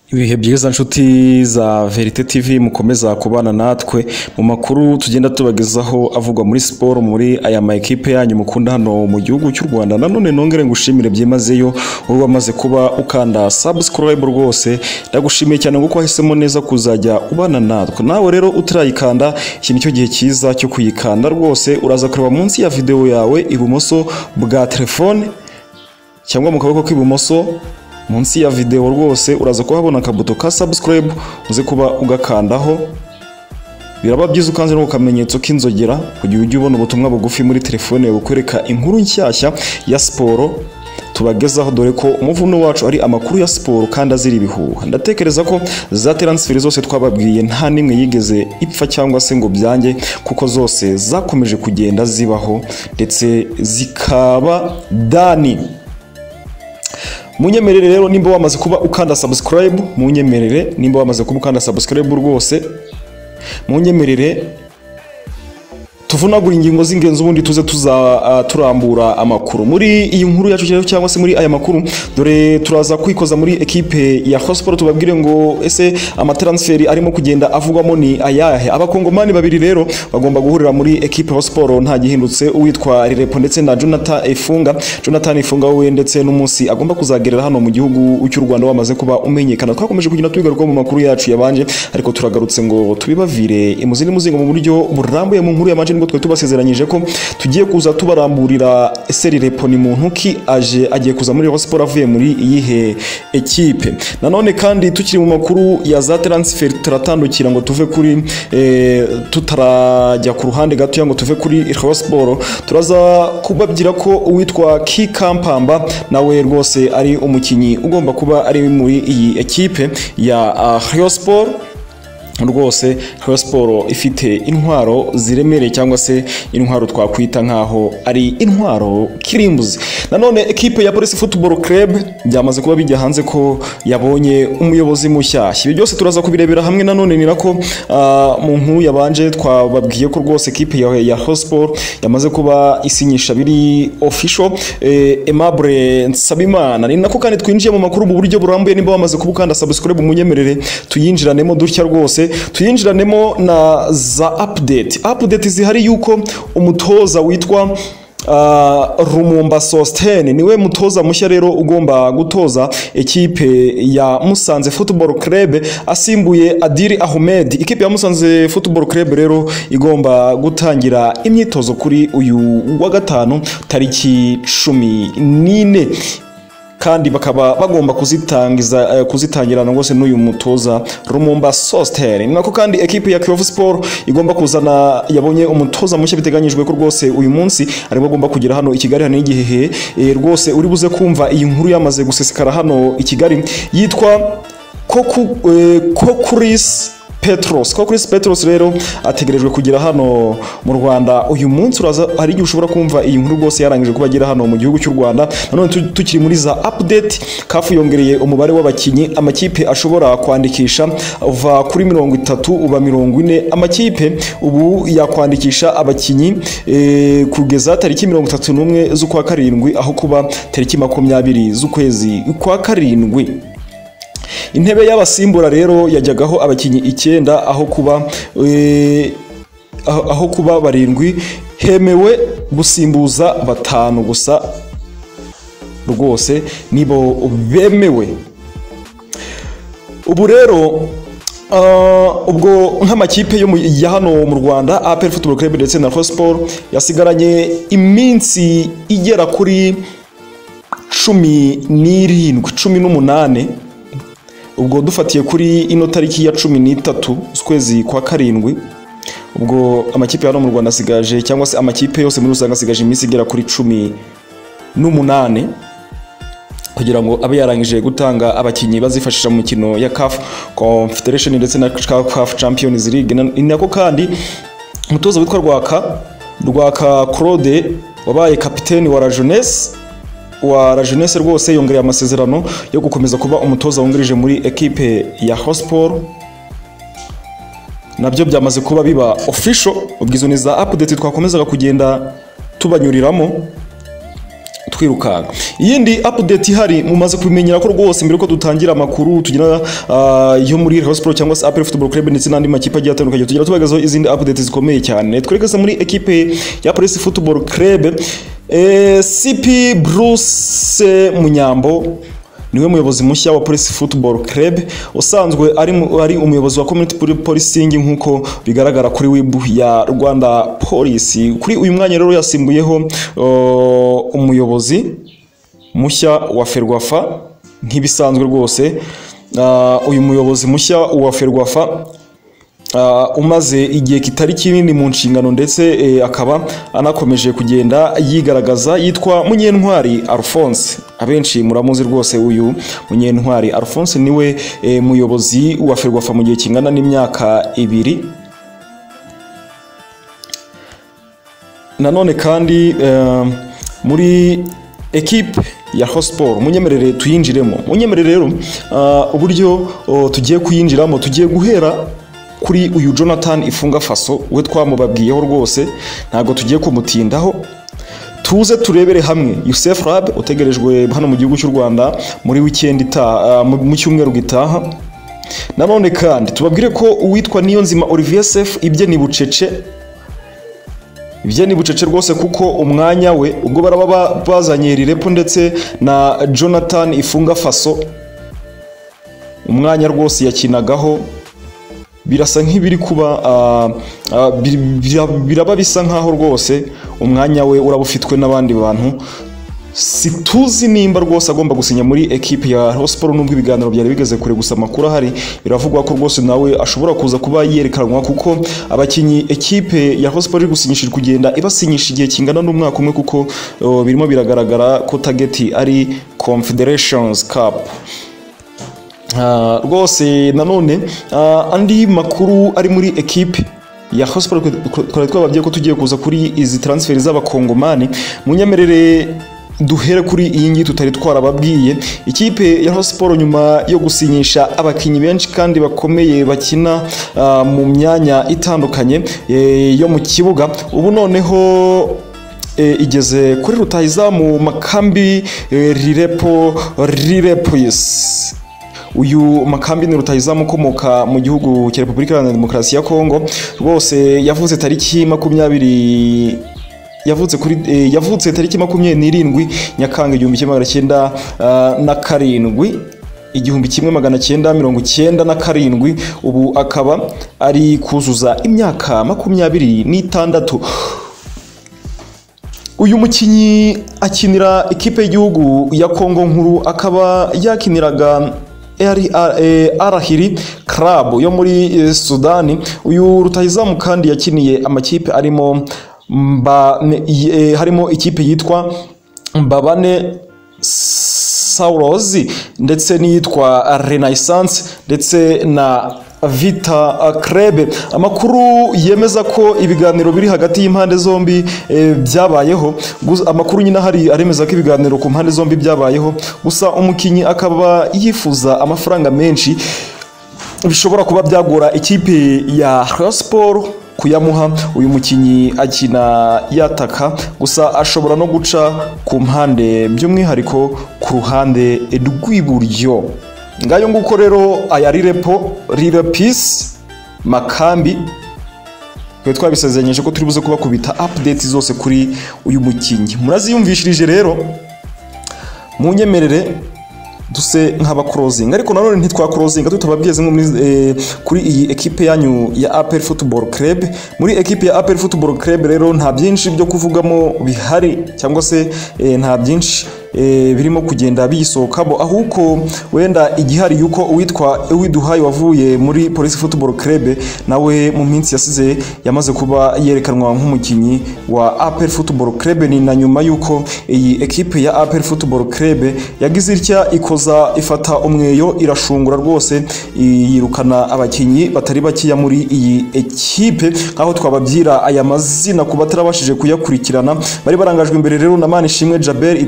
Ibihe byiza nshuti za Verite TV mukomeza kubana natwe mu makuru tugenda tubagezaho avugwa muri sport muri aya makipe yanyu mukunda hano mu gihugu cy'u Rwanda. Nanone nongere ngushimire byimazeyo wowe wamaze kuba ukanda subscribe rwose, ndagushimiye cyane kuko wahisemo neza kuzajya ubana natwe. Nawe rero utarayikanda iki nicyo gihe cyiza cyo kuyikanda rwose. Uraza kureba munsi ya video yawe ibumoso bwa telefone cyangwa mu kaboko k'ibumoso munsi ya video rwose uraza kuhabona akabuto ka subscribe uze kuba ugakandaho. Biraba byiza ukanze no kamenyetso k'inzogera kugira ujye ubona ubutumwa bugufi muri telefone yawe kwereka inkuru nshyashya ya sport tubagezaho, dore ko umuvuno wacu ari amakuru ya sport kandi azira ibihuha. Ndatekereza ko za transfer zose twababwiye nta nimwe yigeze ipfa cyangwa se ngo byange, kuko zose zakomeje kugenda zibaho ndetse zikaba dani. Munyemerere rero nimba wamaze kuba ukanda subscribe, munyemerere nimba wamaze kuba ukanda subscribe rwose, munyemerere tuvunagura ingingo z'ingenzi ubundi tuze turambura amakuru muri iyi nkuru yacu cyangwa se muri aya makuru. Dore turaza kwikoza muri ekipe ya Sport tubabwire ngo ese amatransferi arimo kugenda avugwamo ni ayahe. Abakongomani babiri rero bagomba guhurira muri ekipe ya Sport nta gihindutse, uwitwa Rirepo ndetse na Jonathan Ifunga we ndetse n'Umunsi agomba kuzagerera hano mu gihugu cy'u Rwanda wamaze kuba umenyekana. Twakomeje kugenda tubigaruka mu makuru yacu yabanje, ariko turagarutse ngo tubibavire imuzini muzingo mu buryo burambuye mu nkuru yabanje ngo twe tubasezeranyije ko tugiye kuza tubaramburira Rirepo ni muntu ki agiye kuza muri Sport avuye muri iyihe ekipe. Nanone kandi tukiri mu makuru ya za transfer turatandukira ngo tuve kuri tutarajya ku ruhande gato ngo tuve kuri Sport. Turaza kubabwira ko uwitwa Kikampamba nawe rwose ari umukinyi ugomba kuba ari muri iyi ekipe ya Sport rwose. Sport ifite intwaro ziremereye cyangwa se intwaro twakwita nkaho ari intwaro kirimbuzi. Nanone ekipe ya Police Football Club byamaze kuba bijya hanze ko yabonye umuyobozi mushyashya. Ibi byose turaza kubirebera hamwe. Nanone ni nako mu nkuru yabanje twababwiye ko rwose ekipe ya Sport yamaze kuba isinyisha biri official Aimable Nsabimana. Ni nako kandi twinjiye mu makuru mu buryo burambuye. Nimba wamaze kubukanda subscribe munyemerere tuyinjiranemo dutya rwose, tuyinjiranemo na za update zihari yuko umutoza witwa Rumumba Sostene niwe mutoza mushya rero ugomba gutoza ekipe ya Musanze Football Club asimbuye Adili Ahmed. Ikipe ya Musanze Football Club rero igomba gutangira imyitozo kuri uyu wa gatanu tariki 14 kandi bakaba bagomba kuzitangirana rwose n'uyu mutoza Rumumba Sostene. Nako kandi ekipe ya Kiyovu Sport igomba kuzana yabonye umutoza mushya biteganyijwe ko rwose uyu munsi arimo agomba kugera hano i Kigali hano igihe rwose uri buze kumva iyi nkuru yamaze gusesekara hano i Kigali. Yitwa Chris Petros rero ategerejwe kugera hano mu Rwanda uyu munsi. Hari igihe ushobora kumva iyi nkuru rwose yarangije kuba agera hano mu gihugu cy'u Rwanda. Nanone tukiri muri za update, kafu yongereye umubare w'abakinyi amakipe ashobora kwandikisha uva kuri 30 uba 40. Amakipe ubu yakwandikisha abakinyi kugeza tariki 31 z'ukwa karindwi aho kuba tariki 20 z'ukwezi kwa karindwi. Intebe y'abasimbura rero yajyagaho abakinyi 9 aho kuba 7 hemewe gusimbuza 5 gusa rwose nibo bemewe. Ubu rero ubwo nk'amakipe yo ya hano mu Rwanda APR Football Club ndetse na Sport yasigaranye iminsi igera kuri 18 ubwo dufatiye kuri ino tariki ya 13 z'ukwezi kwa karindwi. Ubwo amakipe hano mu Rwanda asigaje cyangwa se amakipe yose muri rusange asigaje iminsi igera kuri 18 kugira ngo abe yarangije gutanga abakinyi bazifashisha mu mikino ya CAF Confederation ndetse na CAF Champions League. Nako kandi umutoza witwa Rwaka Claude wabaye kapiteni wa La Jeunesse rwose yongereye amasezerano yo gukomeza kuba umutoza wungirije muri ekipe ya Sport. Nabyo byamaze kuba biba official. Ubwizo ni za update twakomezaga kugenda tubanyuriramo. twirukanka. Iyindi update ihari mumaze kubimenyera ko rwose mbere ko dutangira amakuru tugira yo muri Rayon Sport cyangwa se APR Football Club ndetse n'andi makipe agiye atandukanye, tugira tubagazaho izindi updates zikomeye cyane. Twerekeza muri equipe ya Police Football Club. CP Bruce Munyambo niwe muyobozi mushya wa Police Football Club, usanzwe ari umuyobozi wa community policing nkuko bigaragara kuri web ya Rwanda Police. Kuri uyu mwanya rero yasimbuyeho umuyobozi mushya wa Ferwafa nk'ibisanzwe rwose. Uyu muyobozi mushya wa Ferwafa umaze igihe kitari kinini mu nshingano ndetse akaba anakomeje kugenda yigaragaza, yitwa Munyentwari Alphonse. Abenshi muramuzi rwose uyu Munyentwari Alphonse niwe muyobozi wa Ferwafa mu gihe kingana n'imyaka 2. Nanone kandi muri equipe ya Hosport munyemerere tuyinjiremo. Munyemerere rero uburyo tugiye kuyinjiramo, tugiye guhera kuri uyu Jonathan Ifunga Faso we twamubabwiyeho rwose, ntago tugiye kumutindaho. Tuze turebere hamwe Youssef Rab utegerejwe hano mu gihugu cy'u Rwanda muri weekend mu cyumweru gitaha. Nanone kandi tubabwire ko uwitwa Niyonzima Olivier Sef ibye ni bucece, rwose kuko umwanya we ubwo baraba bazanye Rirepo ndetse na Jonathan Ifunga Faso, umwanya rwose yakinagaho birasa nk'ibiri kuba biraba bisa nkaho rwose umwanya we urabufitwe n'abandi bantu. Situzi nimba rwose agomba gusinya muri equipe ya Hosport, nubwo ibiganiro byari bigeze kure, gusa makuru hari biravugwa ko rwose nawe ashobora kuza kuba yerekanwa, kuko abakinyi equipe ya Hosport iri gusinyishira kugenda ibasinyisha igihe kingana n'umwaka umwe, kuko birimo biragaragara ko target ari Confederations Cup. Rwose nanone andi makuru ari muri equipe ya Hosport twababwiye ko tugiye kuza kuri izi transfer z'abakongomani. Munyemerere duhere kuri iyi ngi tutari twarababwiye. Ikipe ya Hosport nyuma yo gusinyisha abakinyi benshi kandi bakomeye bakina mu myanya itandukanye yo mu kibuga, ubu noneho igeze kuri rutahizamu Makambi Rirepo. Uyu Makambi ni rutahizamu ukomoka mu gihugu cya Repubulika Iharanira Demokarasi ya Kongo. Rwose yavutse tariki 20 yavutse tariki 27 Nyakanga 1997, ubu akaba ari kuzuza imyaka 26. Uyu mukinyi akinira ikipe y'igihugu ya Kongo nkuru, akaba yakiniraga Arahiri Club yo muri Sudani. Uyu rutahizamu kandi yakiniye amakipe harimo ikipe yitwa Mbabane Saurozi ndetse n'iyitwa Renaissance ndetse na Vita Krebe. Amakuru yemeza ko ibiganiro biri hagati y'impande zombi byabayeho. Amakuru nyina hari aremeza ko ibiganiro ku mpande zombi byabayeho, gusa umukinyi akaba yifuza amafaranga menshi bishobora kuba byagora ikipe ya Rayon Sport kuyamuha. Uyu mukinyi akina yataka, gusa ashobora no guca ku mpande, by'umwihariko ku ruhande rw'iburyo. Ngayo nguko rero aya Rirepis Makambi twabisezeranyije ko turi buze kubakubita update zose kuri uyu mukinyi. Muraziyumvishirije rero, munyemerere duse nk'aba closing, ariko nanone ntitwa closing tutababwiye zimwe kuri iyi equipe yanyu ya APR Football Club. Muri equipe ya APR Football Club rero nta byinshi byo kuvugamo bihari, cyangwa se nta byinshi birimo kugenda bisohokamo, ahubwo wenda igihari yuko uwitwa Uwiduhaye wavuye muri Police Football Club nawe mu minsi yasize yamaze kuba yerekanwa nk'umukinyi wa APR Football Club. Ni na nyuma yuko iyi equipe ya APR Football Club yagize itya ikoza ifata umweyo irashungura rwose, yirukana abakinyi batari bakiya muri iyi equipe, aho twababyira aya mazina kuba tarabashije kuyakurikirana. Bari barangajwe imbere rero na Manishimwe Jabel, Itangishaka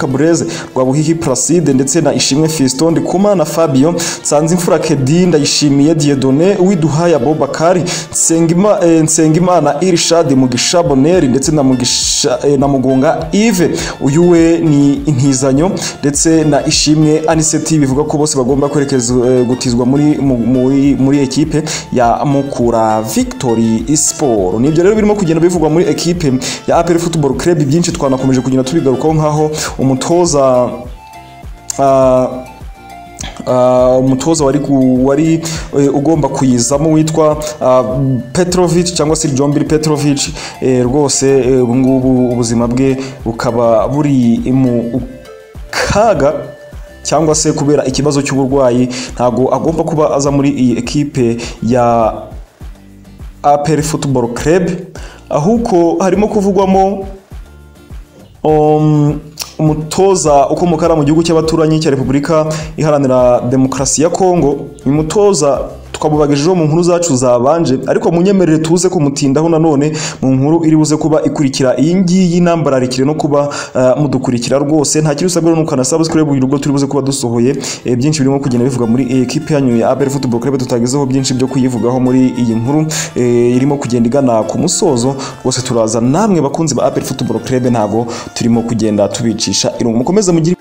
Blaise, Rwabuhihi Placide ndetse na Ishimwe Fiston, Ndikumana Fabio, Nsanzimfura Kedi, Ndayishimiye Dieudonné, Uwiduhaye Abubakari, Nsengimana Irshad, Mugisha Boneri ndetse na Mugunga Yves, uyu we ni Intizanyo ndetse na Ishimwe Aniseti. Bivuga ko bose bagomba kwerekeza gutizwa muri ekipe ya Mukura Victory Sport. Nibyo rero birimo kugenda bivugwa muri ekipe ya APR Football Club. Byinshi twanakomeje kugenda tubigarukaho nkaho umutoza wari ugomba kuyizamo witwa Petrovic cyangwa se Jombiri Petrovic, rwose ubungubu ubuzima bwe bukaba buri mu kaga cyangwa se kubera ikibazo cy'uburwayi. Ntago agomba kuba aza muri iyi ekipe ya APR Football Club, ahubwo harimo kuvugwamo umutoza ukomoka mu gihugu cy'abaturanyi cya Repubulika Iharanira Demokarasi ya Kongo. Uyu mutoza twabubagejeho mu nkuru zacu zabanje, ariko munyemerere tuze kumutindaho nanone mu nkuru iri buze kuba ikurikira iyi ngiyi nambararikire no kuba mudukurikira rwose. Nta kiri usabwa nuko na subscribe ubwo turi buze kuba dusohoye byinshi birimo kugenda bivuga muri equipe yanyu ya APR Football Club. Tutagezeho byinshi byo kuyivugaho muri iyi nkuru irimo kugenda igana ku musozo. Rwose turaza namwe bakunzi ba APR Football Club, ntago turimo kugenda tubicisha irungu. Mukomeze mugire